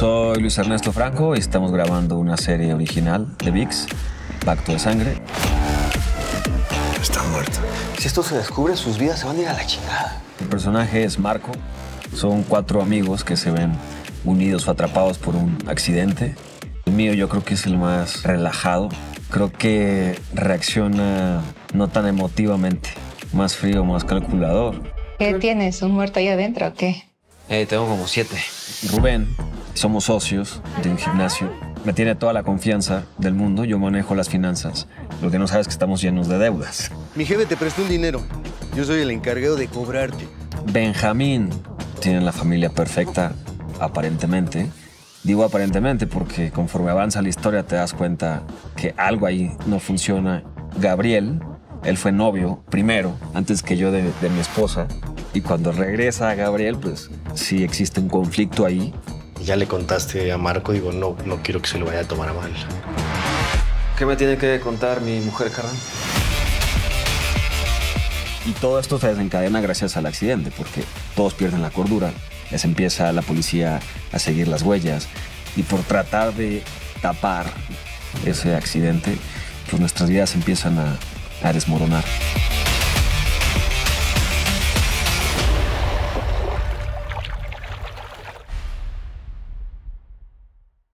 Soy Luis Ernesto Franco y estamos grabando una serie original de ViX, Pacto de Sangre. Está muerto. Si esto se descubre, sus vidas se van a ir a la chingada. El personaje es Marco. Son 4 amigos que se ven unidos o atrapados por un accidente. El mío yo creo que es el más relajado. Creo que reacciona no tan emotivamente, más frío, más calculador. ¿Qué tienes? ¿Un muerto ahí adentro o qué? Tengo como 7. Rubén, somos socios de un gimnasio. Me tiene toda la confianza del mundo, yo manejo las finanzas. Lo que no sabes es que estamos llenos de deudas. Mi jefe te prestó un dinero. Yo soy el encargado de cobrarte. Benjamín tiene la familia perfecta, aparentemente. Digo aparentemente porque conforme avanza la historia te das cuenta que algo ahí no funciona. Gabriel, él fue novio primero, antes que yo de mi esposa. Y cuando regresa Gabriel, pues sí existe un conflicto ahí. Ya le contaste a Marco, digo, no quiero que se lo vaya a tomar a mal. ¿Qué me tiene que contar mi mujer, carnal? Y todo esto se desencadena gracias al accidente, porque todos pierden la cordura. Les empieza la policía a seguir las huellas. Y por tratar de tapar ese accidente, pues nuestras vidas empiezan a desmoronar.